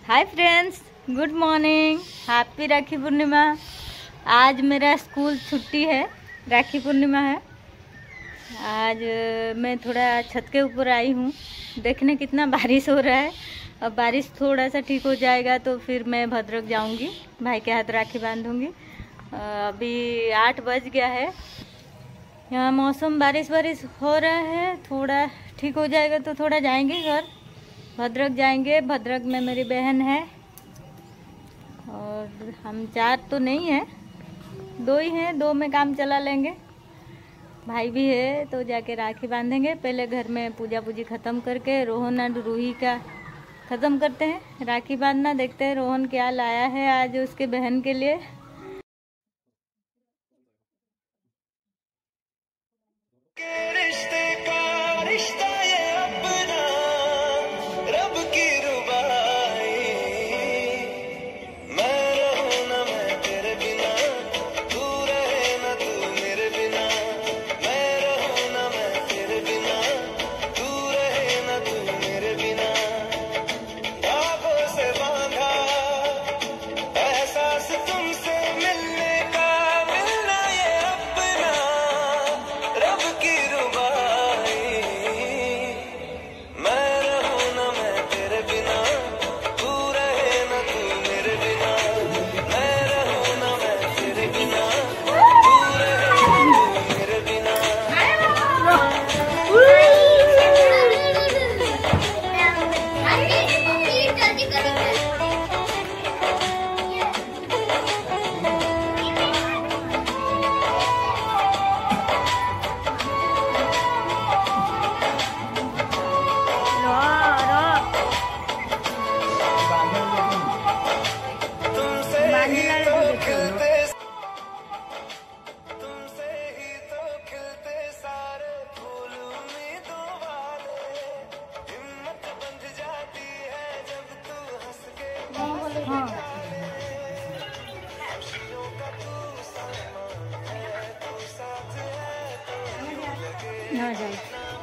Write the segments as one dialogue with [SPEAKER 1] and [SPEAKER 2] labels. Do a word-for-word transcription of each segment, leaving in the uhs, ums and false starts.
[SPEAKER 1] हाय friends, good morning, happy Rakhi Purnima. आज मेरा school छुट्टी है, राखी पूर्णिमा है। आज मैं थोड़ा छत के ऊपर आई हूँ देखने कितना बारिश हो रहा है। अब बारिश थोड़ा सा ठीक हो जाएगा तो फिर मैं भद्रक जाऊँगी, भाई के हाथ राखी बांधूँगी। अभी आठ बज गया है, यहाँ मौसम बारिश बारिश हो रहा है। थोड़ा ठीक हो जाएगा तो थोड़ा जाएंगे घर, भद्रक जाएंगे। भद्रक में मेरी बहन है और हम चार तो नहीं हैं, दो ही हैं, दो में काम चला लेंगे। भाई भी है तो जाके राखी बांधेंगे। पहले घर में पूजा पूजी ख़त्म करके रोहन और रूही का ख़त्म करते हैं, राखी बांधना। देखते हैं रोहन क्या लाया है आज उसके बहन के लिए। हाँ जाए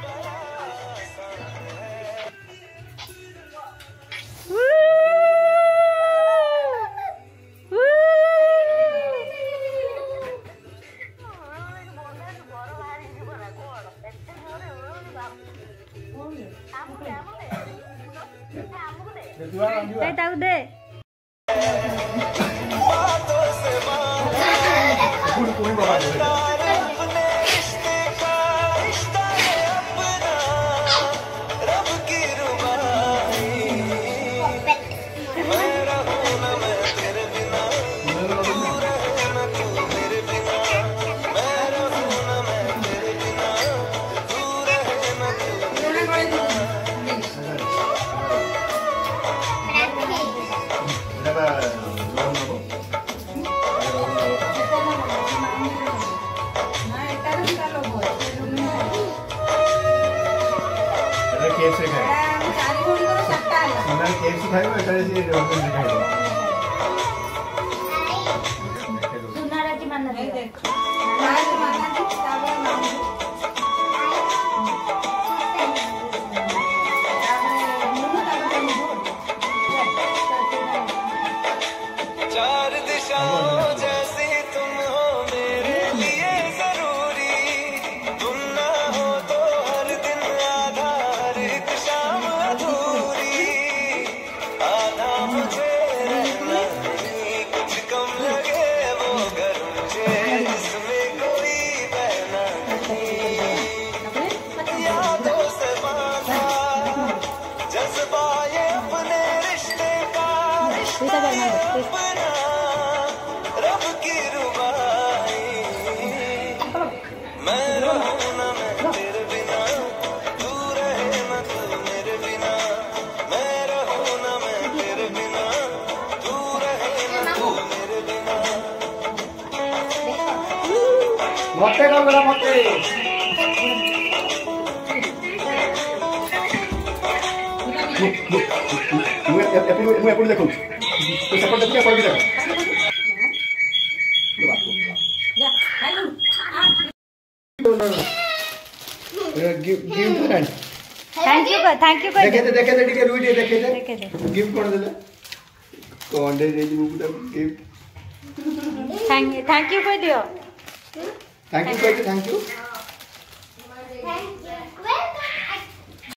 [SPEAKER 1] दे
[SPEAKER 2] चार दिशाओं जैसी तुम हो मेरे लिए जरूरी, तुम ना हो तो हर दिन आधा, हर एक शाम अधूरी। आधा मुझे रहना नहीं, कुछ कम लगे वो घर मुझे, जिसमें कोई बहना नहीं। यादों से बांधा जज्बा ये अपने रिश्ते का, अपना रब की रुबाई। मैं रहूं ना मैं तेरे बिना, तू रहे ना तू मेरे बिना। मैं रहूं ना मैं तेरे बिना, तू रहे ना तू मेरे बिना।
[SPEAKER 3] मते का मेरा मते ମୁଁ ଏପଟେ ଦେଖୁଛି ତୁ ସେପଟେ ଦେଖୁଛି ଏପଟେ ଦେଖ।
[SPEAKER 1] थैंक यू थैंक यू
[SPEAKER 3] देखे थे देखे थे ठीक है रुई देखे थे गिफ्ट कौन देले कौन दे दे book the gift
[SPEAKER 1] thank thank you कह दियो
[SPEAKER 3] थैंक यू कहते थैंक यू